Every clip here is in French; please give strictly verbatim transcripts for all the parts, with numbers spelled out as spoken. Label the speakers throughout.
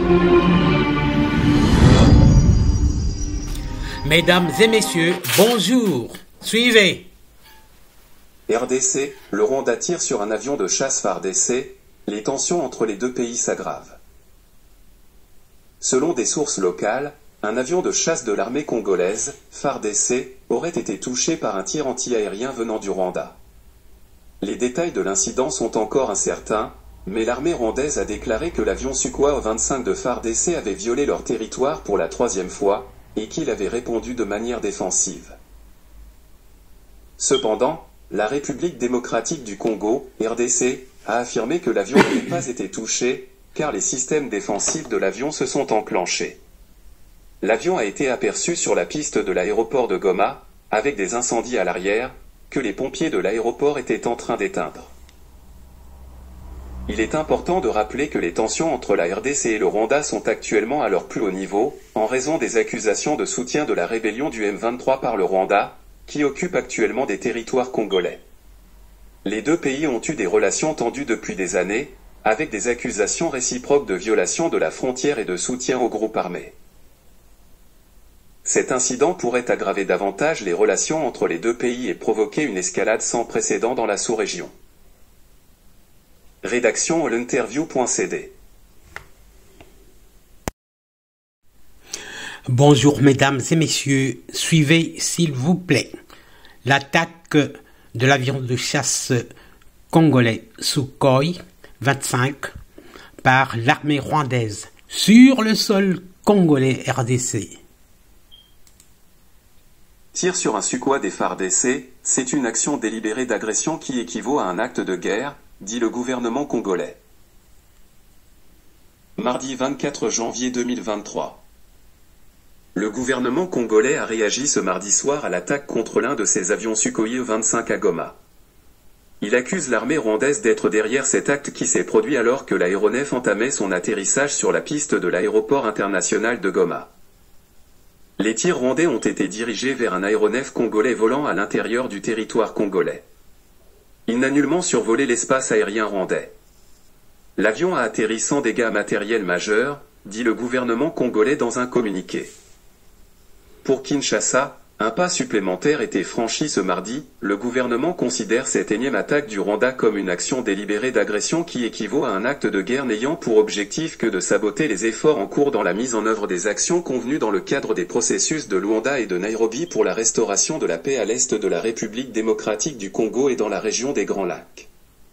Speaker 1: Mesdames et messieurs, bonjour. Suivez.
Speaker 2: R D C, le Rwanda tire sur un avion de chasse F A R D C, les tensions entre les deux pays s'aggravent. Selon des sources locales, un avion de chasse de l'armée congolaise, F A R D C, aurait été touché par un tir anti-aérien venant du Rwanda. Les détails de l'incident sont encore incertains, mais l'armée rwandaise a déclaré que l'avion Sukhoi vingt-cinq de F A R D C avait violé leur territoire pour la troisième fois, et qu'il avait répondu de manière défensive. Cependant, la République démocratique du Congo, R D C, a affirmé que l'avion n'avait pas été touché, car les systèmes défensifs de l'avion se sont enclenchés. L'avion a été aperçu sur la piste de l'aéroport de Goma, avec des incendies à l'arrière, que les pompiers de l'aéroport étaient en train d'éteindre. Il est important de rappeler que les tensions entre la R D C et le Rwanda sont actuellement à leur plus haut niveau, en raison des accusations de soutien de la rébellion du M vingt-trois par le Rwanda, qui occupe actuellement des territoires congolais. Les deux pays ont eu des relations tendues depuis des années, avec des accusations réciproques de violation de la frontière et de soutien aux groupes armés. Cet incident pourrait aggraver davantage les relations entre les deux pays et provoquer une escalade sans précédent dans la sous-région. Rédaction l'interview point c d.
Speaker 1: Bonjour mesdames et messieurs, suivez s'il vous plaît. L'attaque de l'avion de chasse congolais Sukhoi vingt-cinq par l'armée rwandaise sur le sol congolais R D C.
Speaker 2: Tir sur un Sukhoi des F A R D C, c'est une action délibérée d'agression qui équivaut à un acte de guerre, dit le gouvernement congolais. Mardi vingt-quatre janvier deux mille vingt-trois. Le gouvernement congolais a réagi ce mardi soir à l'attaque contre l'un de ses avions Sukhoi vingt-cinq à Goma. Il accuse l'armée rwandaise d'être derrière cet acte qui s'est produit alors que l'aéronef entamait son atterrissage sur la piste de l'aéroport international de Goma. Les tirs rwandais ont été dirigés vers un aéronef congolais volant à l'intérieur du territoire congolais. Il n'a nullement survolé l'espace aérien rwandais. L'avion a atterri sans dégâts matériels majeurs, dit le gouvernement congolais dans un communiqué. Pour Kinshasa, un pas supplémentaire était franchi ce mardi. Le gouvernement considère cette énième attaque du Rwanda comme une action délibérée d'agression qui équivaut à un acte de guerre n'ayant pour objectif que de saboter les efforts en cours dans la mise en œuvre des actions convenues dans le cadre des processus de Luanda et de Nairobi pour la restauration de la paix à l'est de la République démocratique du Congo et dans la région des Grands Lacs.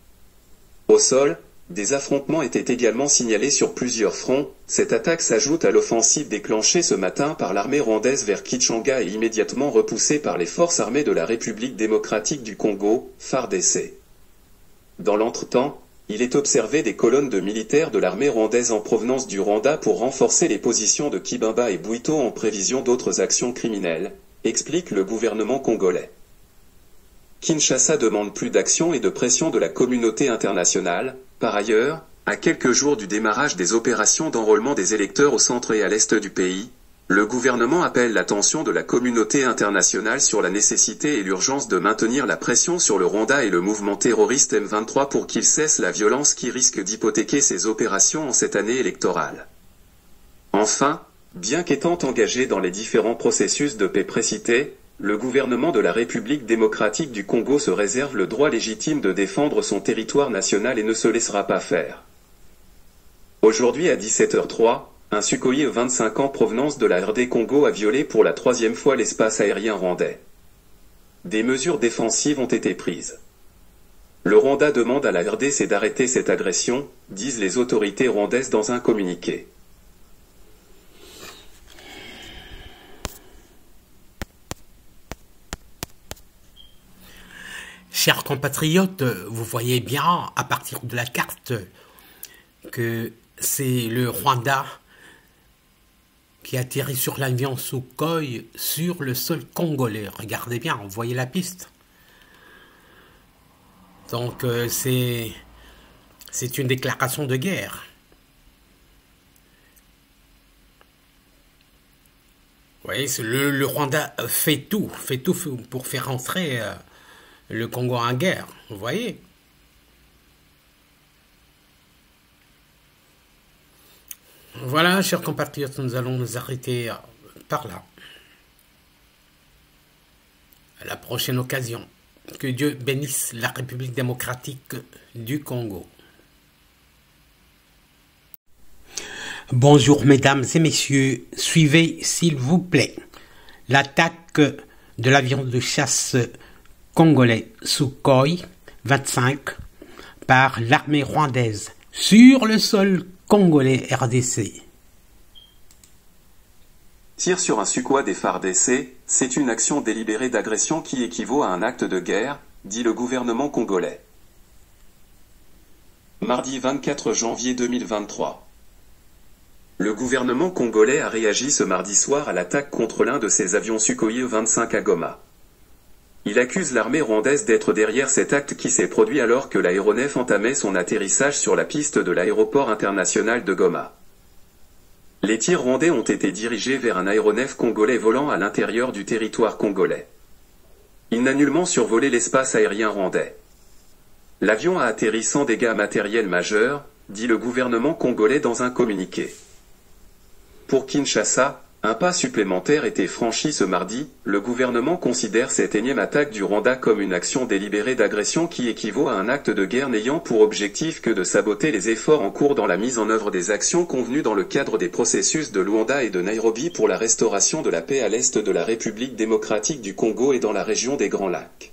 Speaker 2: Au sol, des affrontements étaient également signalés sur plusieurs fronts. Cette attaque s'ajoute à l'offensive déclenchée ce matin par l'armée rwandaise vers Kichanga et immédiatement repoussée par les forces armées de la République démocratique du Congo, F A R D C. Dans l'entretemps, il est observé des colonnes de militaires de l'armée rwandaise en provenance du Rwanda pour renforcer les positions de Kibumba et Bwito en prévision d'autres actions criminelles, explique le gouvernement congolais. Kinshasa demande plus d'action et de pression de la communauté internationale. Par ailleurs, à quelques jours du démarrage des opérations d'enrôlement des électeurs au centre et à l'est du pays, le gouvernement appelle l'attention de la communauté internationale sur la nécessité et l'urgence de maintenir la pression sur le Rwanda et le mouvement terroriste M vingt-trois pour qu'ils cessent la violence qui risque d'hypothéquer ces opérations en cette année électorale. Enfin, bien qu'étant engagé dans les différents processus de paix précités, le gouvernement de la République démocratique du Congo se réserve le droit légitime de défendre son territoire national et ne se laissera pas faire. Aujourd'hui à dix-sept heures trois, un Sukhoi vingt-cinq en provenance de la R D Congo a violé pour la troisième fois l'espace aérien rwandais. Des mesures défensives ont été prises. Le Rwanda demande à la R D C d'arrêter cette agression, disent les autorités rwandaises dans un communiqué.
Speaker 1: Chers compatriotes, vous voyez bien à partir de la carte que c'est le Rwanda qui atterrit sur l'avion Sukhoi sur le sol congolais. Regardez bien, vous voyez la piste. Donc euh, c'est c'est une déclaration de guerre. Vous voyez, le, le Rwanda fait tout, fait tout pour faire entrer euh, le Congo en guerre, vous voyez. Voilà, chers compatriotes, nous allons nous arrêter par là. À la prochaine occasion. Que Dieu bénisse la République démocratique du Congo. Bonjour mesdames et messieurs, suivez s'il vous plaît l'attaque de l'avion de chasse congolais Sukhoi vingt-cinq par l'armée rwandaise sur le sol congolais R D C.
Speaker 2: Tir sur un Sukhoi des F A R D C, c'est une action délibérée d'agression qui équivaut à un acte de guerre, dit le gouvernement congolais. Mardi vingt-quatre janvier deux mille vingt-trois. Le gouvernement congolais a réagi ce mardi soir à l'attaque contre l'un de ses avions Sukhoi vingt-cinq à Goma. Il accuse l'armée rwandaise d'être derrière cet acte qui s'est produit alors que l'aéronef entamait son atterrissage sur la piste de l'aéroport international de Goma. Les tirs rwandais ont été dirigés vers un aéronef congolais volant à l'intérieur du territoire congolais. Il n'a nullement survolé l'espace aérien rwandais. L'avion a atterri sans dégâts matériels majeurs, dit le gouvernement congolais dans un communiqué. Pour Kinshasa, un pas supplémentaire était franchi ce mardi. Le gouvernement considère cette énième attaque du Rwanda comme une action délibérée d'agression qui équivaut à un acte de guerre n'ayant pour objectif que de saboter les efforts en cours dans la mise en œuvre des actions convenues dans le cadre des processus de Luanda et de Nairobi pour la restauration de la paix à l'est de la République démocratique du Congo et dans la région des Grands Lacs.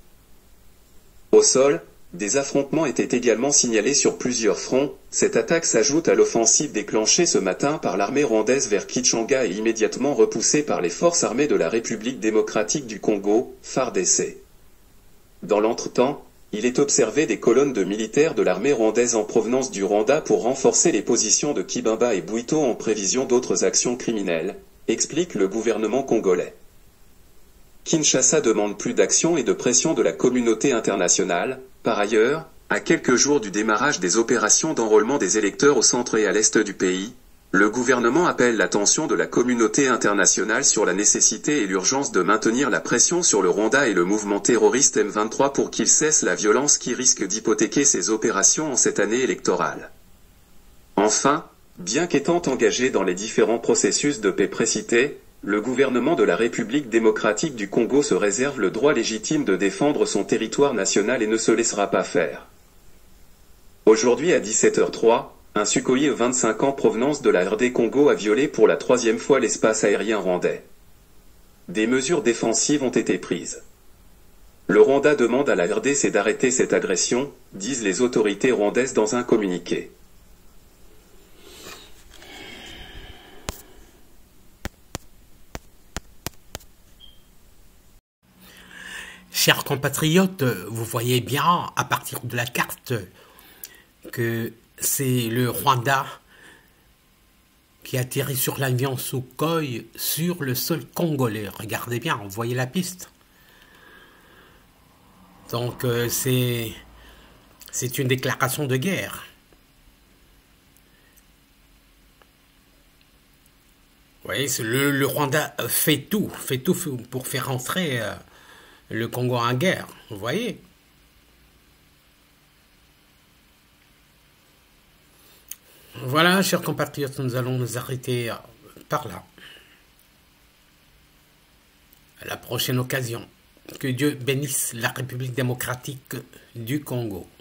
Speaker 2: Au sol, des affrontements étaient également signalés sur plusieurs fronts. Cette attaque s'ajoute à l'offensive déclenchée ce matin par l'armée rwandaise vers Kichanga et immédiatement repoussée par les forces armées de la République démocratique du Congo, F A R D C. Dans l'entretemps, il est observé des colonnes de militaires de l'armée rwandaise en provenance du Rwanda pour renforcer les positions de Kibumba et Bwito en prévision d'autres actions criminelles, explique le gouvernement congolais. Kinshasa demande plus d'action et de pression de la communauté internationale. Par ailleurs, à quelques jours du démarrage des opérations d'enrôlement des électeurs au centre et à l'est du pays, le gouvernement appelle l'attention de la communauté internationale sur la nécessité et l'urgence de maintenir la pression sur le Rwanda et le mouvement terroriste M vingt-trois pour qu'ils cessent la violence qui risque d'hypothéquer ces opérations en cette année électorale. Enfin, bien qu'étant engagé dans les différents processus de paix précités, le gouvernement de la République démocratique du Congo se réserve le droit légitime de défendre son territoire national et ne se laissera pas faire. Aujourd'hui à dix-sept heures trois, un Sukhoi vingt-cinq en provenance de la R D Congo a violé pour la troisième fois l'espace aérien rwandais. Des mesures défensives ont été prises. Le Rwanda demande à la R D C d'arrêter cette agression, disent les autorités rwandaises dans un communiqué.
Speaker 1: Chers compatriotes, vous voyez bien à partir de la carte que c'est le Rwanda qui atterrit sur l'avion Sukhoi sur le sol congolais. Regardez bien, vous voyez la piste. Donc euh, c'est c'est une déclaration de guerre. Vous voyez, le, le Rwanda fait tout, fait tout pour faire entrer euh, le Congo en guerre, vous voyez. Voilà, chers compatriotes, nous allons nous arrêter par là. À la prochaine occasion. Que Dieu bénisse la République démocratique du Congo.